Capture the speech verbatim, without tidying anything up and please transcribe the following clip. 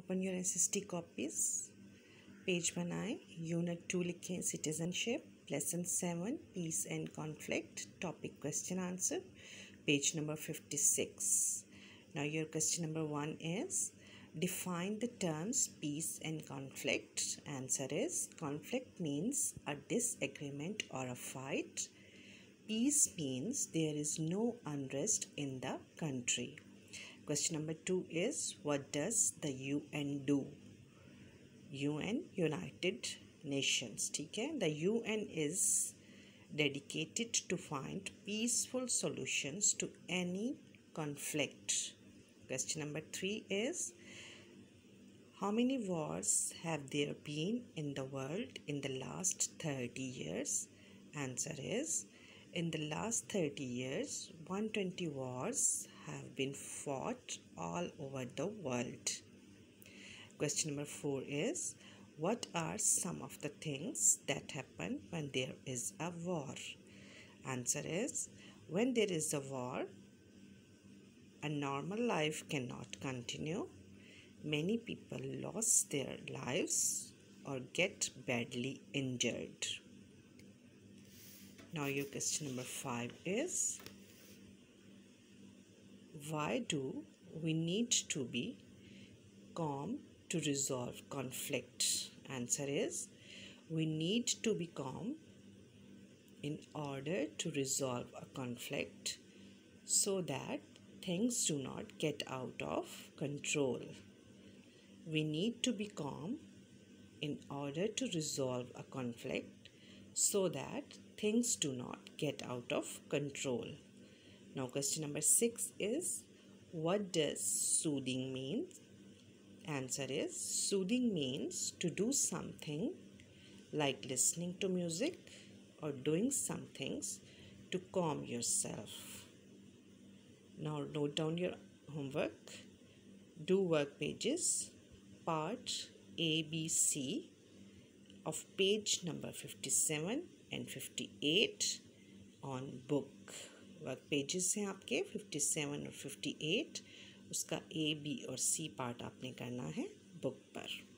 Open your S S T copies, page बनाएं, unit two लिखें citizenship, lesson seven peace and conflict, topic question answer, page number fifty six. Now your question number one is, define the terms peace and conflict. Answer is, conflict means a disagreement or a fight. Peace means there is no unrest in the country. Question number two is, what does the U N do? U N, United Nations. ठीक है, the U N is dedicated to find peaceful solutions to any conflict. Question number three is, how many wars have there been in the world in the last thirty years? Answer is, in the last thirty years, one hundred twenty wars have been fought all over the world. Question number four is, what are some of the things that happen when there is a war? Answer is, when there is a war, a normal life cannot continue. Many people lost their lives or get badly injured. Now your question number five is, why do we need to be calm to resolve conflict? Answer is, we need to be calm in order to resolve a conflict so that things do not get out of control. We need to be calm in order to resolve a conflict so that things do not get out of control. Now question number six is, what does soothing mean? Answer is, soothing means to do something like listening to music or doing some things to calm yourself. Now note down your homework. Do work pages part A, B, C of page number fifty-seven and fifty-eight on book. Work pages हैं आपके fifty-seven और fifty-eight. उसका A, B और C part आपने करना है book पर.